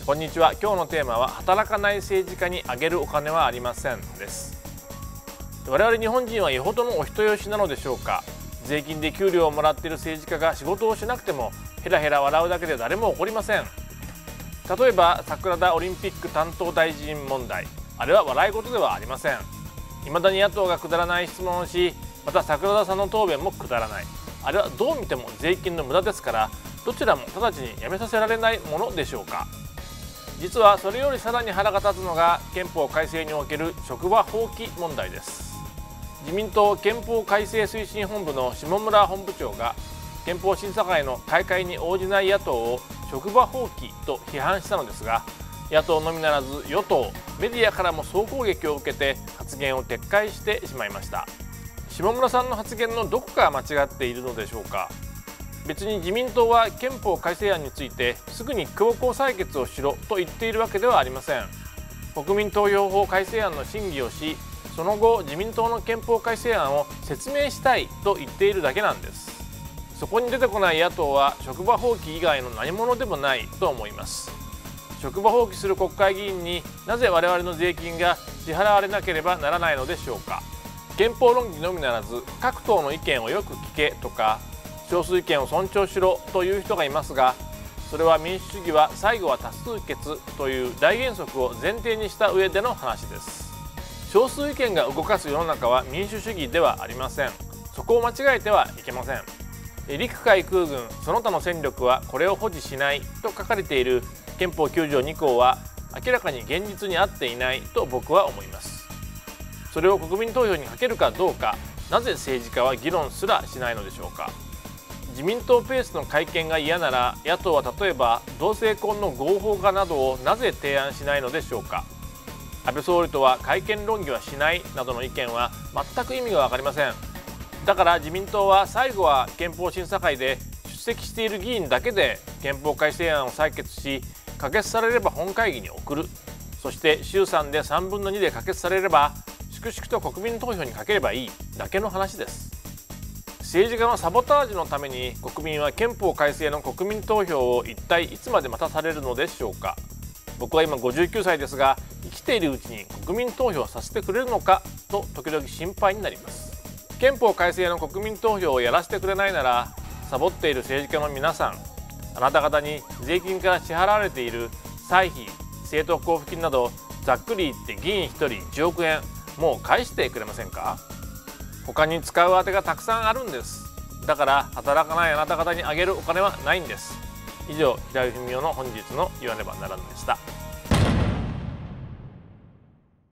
こんにちは。今日のテーマは働かない政治家にあげるお金はありませんです。我々日本人はよほどのお人よしなのでしょうか。税金で給料をもらっている政治家が仕事をしなくてもヘラヘラ笑うだけで誰も怒りません。例えば桜田オリンピック担当大臣問題、あれは笑い事ではありません。未だに野党がくだらない質問をし、また桜田さんの答弁もくだらない。あれはどう見ても税金の無駄ですから、どちらも直ちにやめさせられないものでしょうか。実はそれよりさらに腹が立つのが憲法改正における職場放棄問題です。自民党憲法改正推進本部の下村本部長が憲法審査会の開会に応じない野党を職場放棄と批判したのですが、野党のみならず与党メディアからも総攻撃を受けて発言を撤回してしまいました。下村さんの発言のどこが間違っているのでしょうか。別に自民党は憲法改正案についてすぐに強行採決をしろと言っているわけではありません。国民投票法改正案の審議をし、その後自民党の憲法改正案を説明したいと言っているだけなんです。そこに出てこない野党は職場放棄以外の何者でもないと思います。職場放棄する国会議員になぜ我々の税金が支払われなければならないのでしょうか。憲法論議のみならず各党の意見をよく聞けとか、少数意見を尊重しろという人がいますが、それは民主主義は最後は多数決という大原則を前提にした上での話です。少数意見が動かす世の中は民主主義ではありません。そこを間違えてはいけません。陸海空軍その他の戦力はこれを保持しないと書かれている憲法9条2項は明らかに現実に合っていないと僕は思います。それを国民投票にかけるかどうか、なぜ政治家は議論すらしないのでしょうか。自民党ペースの改憲が嫌なら、野党は例えば同性婚の合法化などをなぜ提案しないのでしょうか。安倍総理とは改憲論議はしないなどの意見は全く意味が分かりません。だから自民党は最後は憲法審査会で出席している議員だけで憲法改正案を採決し、可決されれば本会議に送る。そして衆参で3分の2で可決されれば粛々と国民投票にかければいいだけの話です。政治家のサボタージュのために国民は憲法改正の国民投票を一体いつまで待たされるのでしょうか。僕は今59歳ですが、生きているうちに国民投票させてくれるのかと時々心配になります。憲法改正の国民投票をやらせてくれないなら、サボっている政治家の皆さん、あなた方に税金から支払われている歳費、政党交付金などざっくり言って議員1人10億円もう返してくれませんか。他に使う当てがたくさんあるんです。だから働かないあなた方にあげるお金はないんです。以上、平井文夫の本日の言わねばならぬでした。